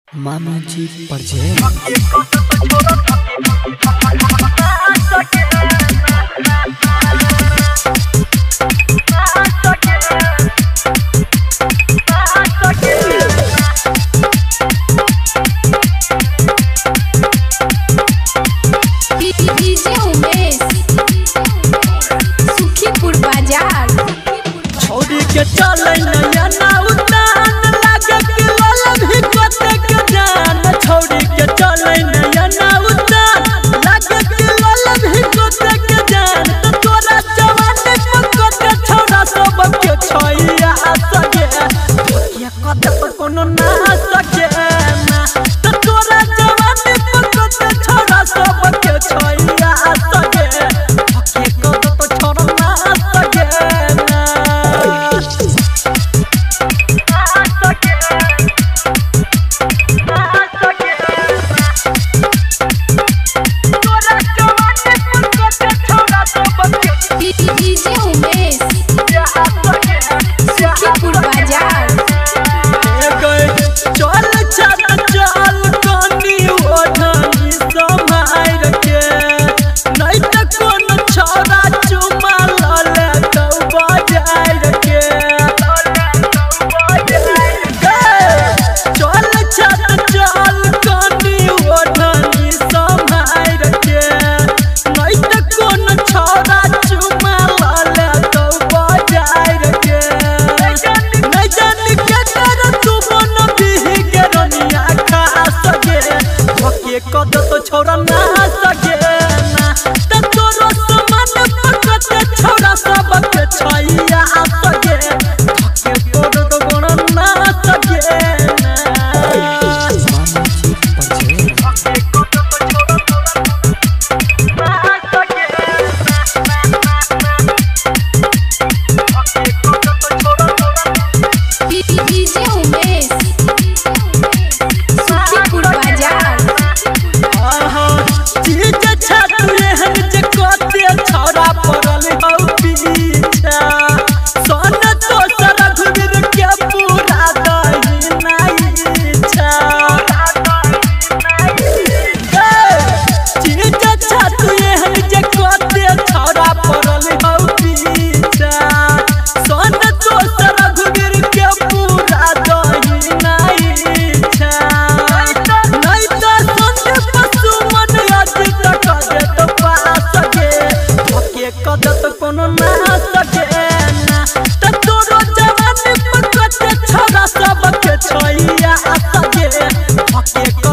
मामी जी प्रोजेक्ट सुखीपुर बाजार छोड़ी के चले नया ना उतान लागे के लाला भी कते के जान छोड़ी के चले नया ना उतान लागे के लाला भी कते के जान तो तोरा जवानी पकते छोरा सब के छैया सके ये कते पर कोनो ना सके ना तो तोरा जवानी पकते छोरा सब के छैया सके ये कते तो छोरा ना सके ना डीजे उमेश सुखीपुर बाजार चल चल चल कनी ओढ़नी संभार के नहीं तो कोनो छोरा चुमा लले तो बाजार के चल चल चल कनी ओढ़नी संभार के नहीं तो कोनो छोरा चुमा लले तो बाजार के नहीं जान के कर तू मन बिही के रनिया खा सके ओके कद तो छोरा ना सके ना त तोरो समान पकते छोरा सब के छैया सके ओके तोरो तो गुण ना सके ना मामी जी प्रोजेक्ट डीजे उमेश सुखीपुर बाजार चीज छातुए हम जे कते छोरा पड़ल हौ पीछा सन तो सर घुर के पूरा दही नहीं इच्छा चीज छातुए हम जे कते छोरा पड़ल हौ पीछा सन तो सर घुर के पूरा दही नहीं इच्छा नहीं तो संग पशु मन आज तक दे तो पा सके ओके कद तो कोनो ना सके ना त तोरो जवानी पकते छोरा सब के छैया सके ओके